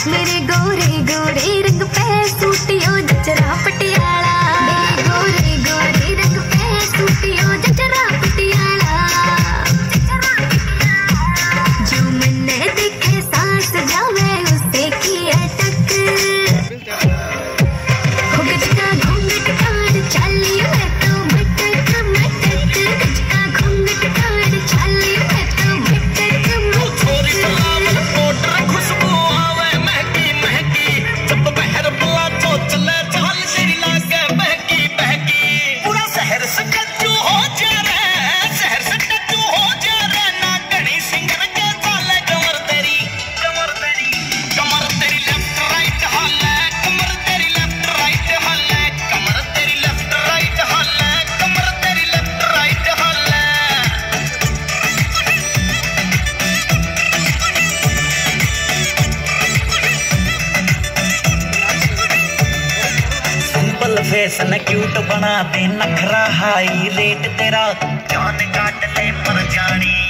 मेरे गोरे गोरे रंग पे सूटियो जचरा पटियाला, मेरे गोरे गोरे रंग पे सूटियो जचरा पटियाला। जो मैंने देखे सांस जावे उससे की अटक, गजका घूंघट काट चाली मैं तो मटक मटक, गजका घूंघट काट चाली मैं तो मटक मटक। खुशबू आवे महकी महकी, जब बहर बुला तो चले चाल तेरी लागे बहकी बहकी। पूरा शहर से टच्चू हो जा रे, शहर से टच्चू हो जा रे, ना घड़ी सिंगर के चाले कमर तेरी कमर तेरी कमर तेरी लेफ्ट राइट हल्ले, कमर तेरी लेफ्ट राइट हल्ले, कमर तेरी लेफ्ट राइट हल्ले, कमर तेरी लेफ्ट राइट हल्ले। सिंपल फेस न क्यूट बना दे, नखरा हाई रेट तेरा जान काट ले पर जानी।